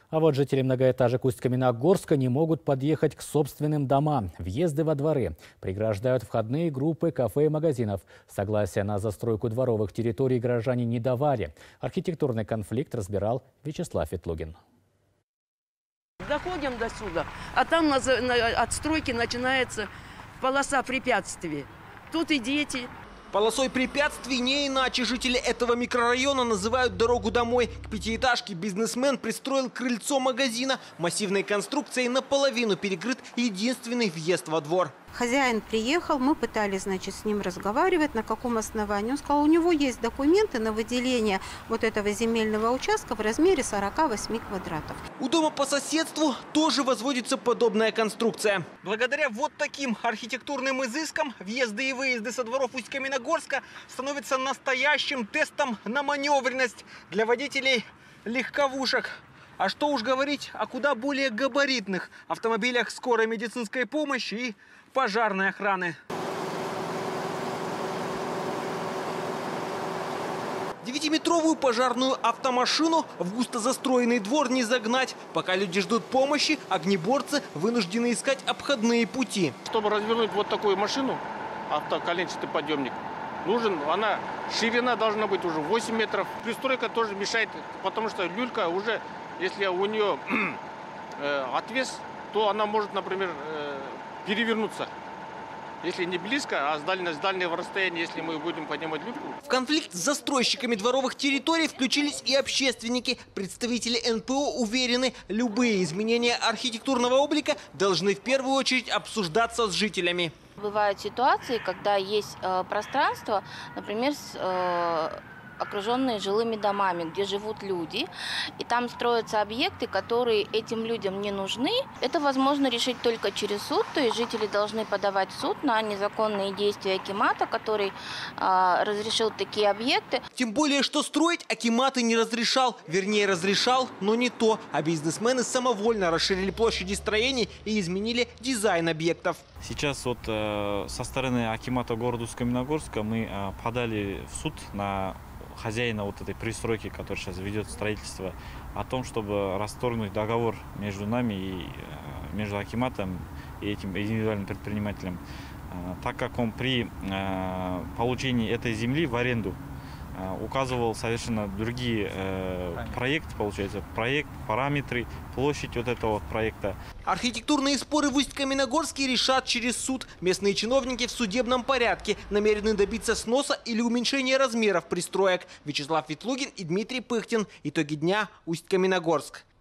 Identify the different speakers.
Speaker 1: А вот жители многоэтажек Усть-Каменогорска не могут подъехать к собственным домам. Въезды во дворы преграждают входные группы кафе и магазинов. Согласия на застройку дворовых территорий горожане не давали. Архитектурный конфликт разбирал Вячеслав Ветлугин.
Speaker 2: Доходим до сюда, а там от стройки начинается полоса препятствий. Тут и дети.
Speaker 3: Полосой препятствий не иначе жители этого микрорайона называют дорогу домой. К пятиэтажке бизнесмен пристроил крыльцо магазина. Массивной конструкцией наполовину перекрыт единственный въезд во двор.
Speaker 4: Хозяин приехал, мы пытались, с ним разговаривать, на каком основании. Он сказал, у него есть документы на выделение вот этого земельного участка в размере 48 квадратов.
Speaker 3: У дома по соседству тоже возводится подобная конструкция. Благодаря вот таким архитектурным изыскам въезды и выезды со дворов Усть-Каменогорска становятся настоящим тестом на маневренность для водителей легковушек. А что уж говорить о куда более габаритных автомобилях скорой медицинской помощи и пожарной охраны. 9-метровую пожарную автомашину в густо застроенный двор не загнать. Пока люди ждут помощи, огнеборцы вынуждены искать обходные пути.
Speaker 5: Чтобы развернуть вот такую машину, автоколенчатый подъемник, она ширина должна быть уже 8 метров. Пристройка тоже мешает, потому что люлька уже, если у нее отвес, то она может, например, перевернуться. Если не близко, а с дальнего расстояния, если мы будем поднимать люльку.
Speaker 3: В конфликт с застройщиками дворовых территорий включились и общественники. Представители НПО уверены, любые изменения архитектурного облика должны в первую очередь обсуждаться с жителями.
Speaker 6: Бывают ситуации, когда есть пространство, например, окруженные жилыми домами, где живут люди, и там строятся объекты, которые этим людям не нужны. Это возможно решить только через суд, то есть жители должны подавать в суд на незаконные действия акимата, который разрешил такие объекты.
Speaker 3: Тем более, что строить акимат и не разрешал. Вернее, разрешал, но не то. А бизнесмены самовольно расширили площади строений и изменили дизайн объектов.
Speaker 7: Сейчас со стороны акимата города Усть-Каменогорска мы подали в суд на хозяина вот этой пристройки, который сейчас ведет строительство, о том, чтобы расторгнуть договор между нами и между акиматом и этим индивидуальным предпринимателем, так как он при получении этой земли в аренду указывал совершенно другие проекты, получается, проект, параметры, площадь вот этого проекта.
Speaker 3: Архитектурные споры в Усть-Каменогорске решат через суд. Местные чиновники в судебном порядке намерены добиться сноса или уменьшения размеров пристроек. Вячеслав Ветлугин и Дмитрий Пыхтин. Итоги дня. Усть-Каменогорск.